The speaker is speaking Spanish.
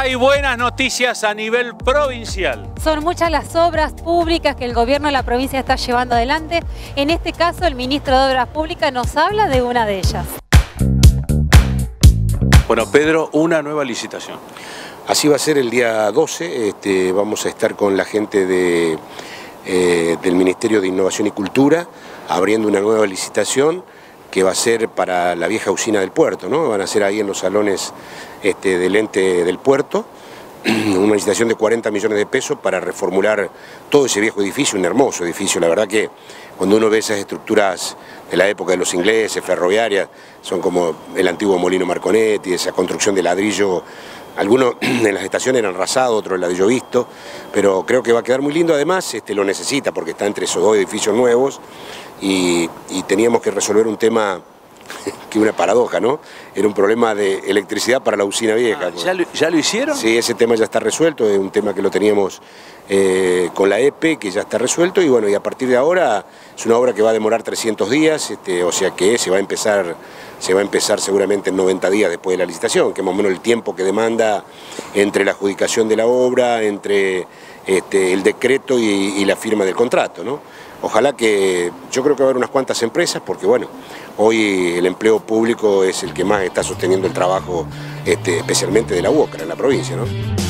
Hay buenas noticias a nivel provincial. Son muchas las obras públicas que el gobierno de la provincia está llevando adelante. En este caso, el ministro de Obras Públicas nos habla de una de ellas. Bueno, Pedro, una nueva licitación. Así va a ser el día 12, vamos a estar con la gente del Ministerio de Innovación y Cultura, abriendo una nueva licitación que va a ser para la vieja usina del puerto, ¿no? Van a ser ahí en los salones del ente del puerto, una licitación de 40 millones de pesos para reformular todo ese viejo edificio, un hermoso edificio. La verdad que cuando uno ve esas estructuras de la época de los ingleses, ferroviarias, son como el antiguo molino Marconetti, esa construcción de ladrillo. Algunos en las estaciones eran rasados, otros el ladrillo visto, pero creo que va a quedar muy lindo. Además, lo necesita porque está entre esos dos edificios nuevos y teníamos que resolver un tema que una paradoja, ¿no? Era un problema de electricidad para la usina vieja. ¿Ya lo hicieron? Sí, ese tema ya está resuelto, es un tema que lo teníamos con la EPE, que ya está resuelto, y bueno, y a partir de ahora es una obra que va a demorar 300 días, o sea que se va a empezar seguramente en 90 días después de la licitación, que es más o menos el tiempo que demanda entre la adjudicación de la obra, entre el decreto y la firma del contrato, ¿no? Ojalá que, yo creo que va a haber unas cuantas empresas, porque bueno, hoy el empleo público es el que más está sosteniendo el trabajo, especialmente de la UOCRA en la provincia, ¿no?